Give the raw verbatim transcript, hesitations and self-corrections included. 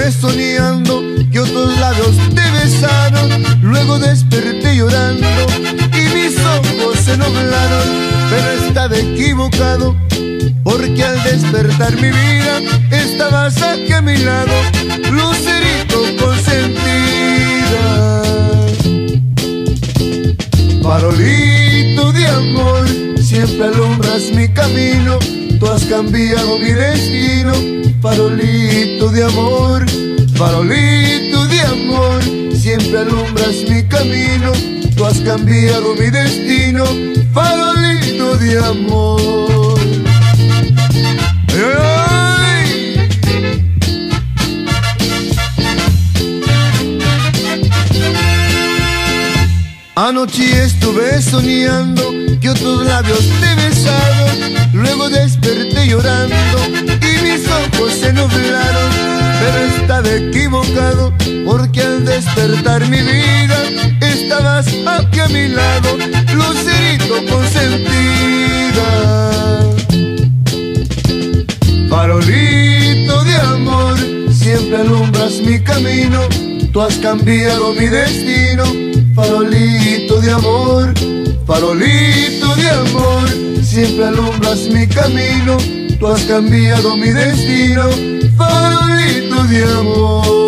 estuve soñando que otros labios te besaron. Luego desperté llorando y mis ojos se nublaron, pero estaba equivocado, porque al despertar mi vida estabas aquí a mi lado, lucerito consentida. Farolito de amor, siempre alumbras mi camino, tú has cambiado mi destino. Farolito de amor, farolito de amor, siempre alumbras mi camino, tú has cambiado mi destino. Farolito de amor. ¡Ay! Anoche estuve soñando que otros labios te besaron. Luego desperté llorando y mis ojos se nublaron, pero estaba equivocado, porque al despertar mi vida estabas aquí a mi lado, lucerito consentida. Farolito de amor, siempre alumbras mi camino, tú has cambiado mi destino. Farolito de amor, farolito de amor, siempre alumbras mi camino, tú has cambiado mi destino. Farolito de amor.